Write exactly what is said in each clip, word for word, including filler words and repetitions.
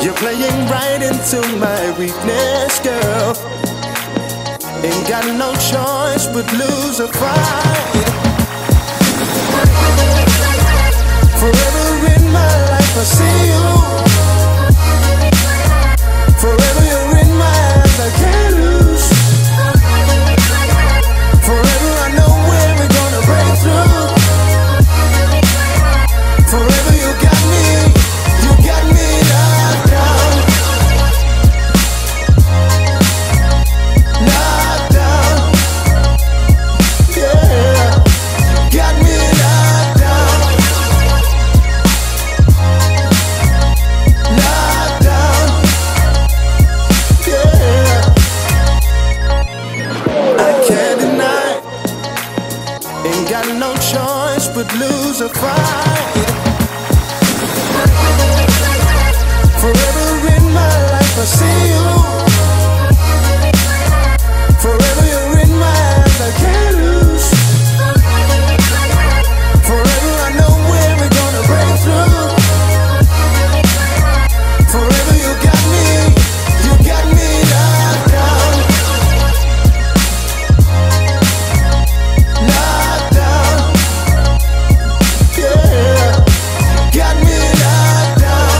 You're playing right into my weakness, girl. Ain't got no choice but lose a fight. Forever in my life I see you. Forever you're in my eyes, I can't lose. Forever I know where we're gonna break through. Forever you got me, you got me locked down. Locked down. Yeah, got me locked down. Locked down. Yeah, I can't deny, ain't got no choice but lose a fight. Forever in my life I see you. Forever you're in my eyes, I can't lose. Forever I know where we're gonna break through. Forever you got me, you got me locked down. Locked down. Yeah, got me locked down.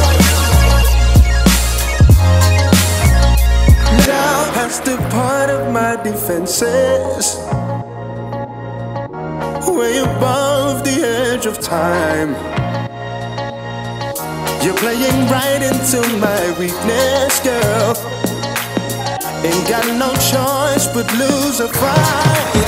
Now past the part of my defenses, way above the edge of time. You're playing right into my weakness, girl. Ain't got no choice but lose a fight.